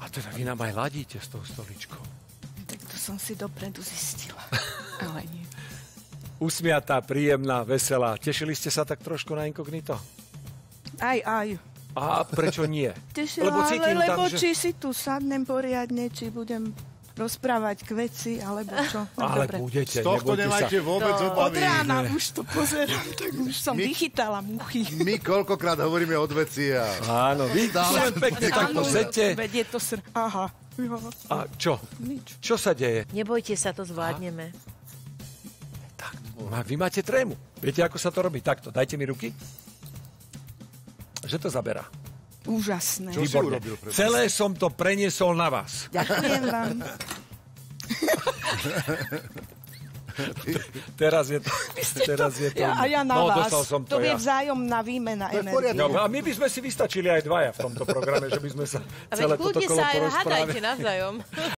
A teda vy nám aj ladíte s tou stoličkou. Tak to som si dopredu zistila. Ale nie. Usmiatá, príjemná, veselá. Tešili ste sa tak trošku na inkognito? Aj. A prečo nie? Tešila, cítim lebo tam, že... či si tu sadnem poriadne, či budem rozprávať k veci, alebo čo. Ale Dobre. budete, Z tohto nebojte nemajte sa. vôbec Od obavy. rána už to pozerám, tak už som My- vychytala muchy. My koľkokrát hovoríme od veci a... Áno, vy len pekne takto sedte. Veď je to Aha. Jo. A čo? Nič. Čo sa deje? Nebojte sa, to zvládneme. Tak, vy máte trému. Viete, ako sa to robí? Takto, dajte mi ruky. Že to zaberá. Úžasné. Čo si Výborne. urobil? Celé som to preniesol na vás. Ďakujem vám. Teraz je to... A ja na vás. Dostal som to je ja. vzájomná výmena To je v energie. poriadku. No, a my by sme si vystačili aj dvaja v tomto programe, že by sme sa A veď celé toto kľudne kolo sa aj porozprávali. hádajte navzájom.